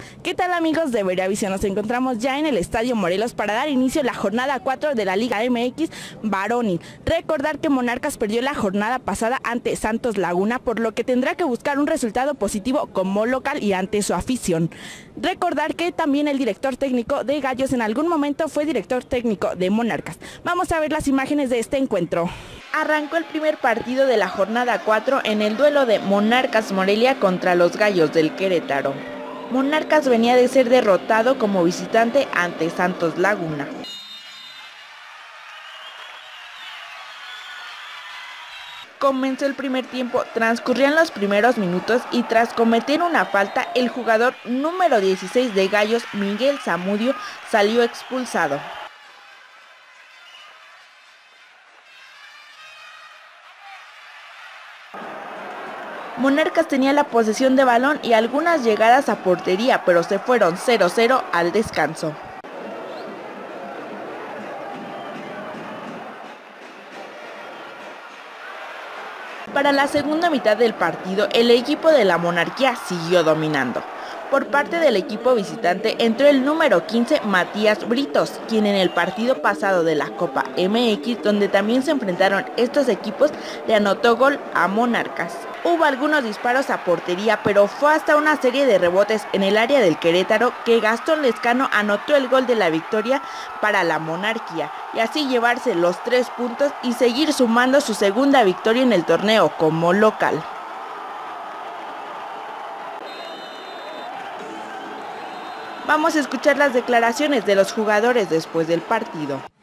¿Qué tal, amigos de Veriavisión? Nos encontramos ya en el Estadio Morelos para dar inicio a la jornada 4 de la Liga MX varonil. Recordar que Monarcas perdió la jornada pasada ante Santos Laguna, por lo que tendrá que buscar un resultado positivo como local y ante su afición. Recordar que también el director técnico de Gallos en algún momento fue director técnico de Monarcas. Vamos a ver las imágenes de este encuentro. Arrancó el primer partido de la jornada 4 en el duelo de Monarcas Morelia contra los Gallos del Querétaro. Monarcas venía de ser derrotado como visitante ante Santos Laguna. Comenzó el primer tiempo, transcurrían los primeros minutos y tras cometer una falta, el jugador número 16 de Gallos, Miguel Zamudio, salió expulsado. Monarcas tenía la posesión de balón y algunas llegadas a portería, pero se fueron 0-0 al descanso. Para la segunda mitad del partido, el equipo de la Monarquía siguió dominando. Por parte del equipo visitante entró el número 15, Matías Britos, quien en el partido pasado de la Copa MX, donde también se enfrentaron estos equipos, le anotó gol a Monarcas. Hubo algunos disparos a portería, pero fue hasta una serie de rebotes en el área del Querétaro que Gastón Lezcano anotó el gol de la victoria para la Monarquía, y así llevarse los 3 puntos y seguir sumando su segunda victoria en el torneo como local. Vamos a escuchar las declaraciones de los jugadores después del partido.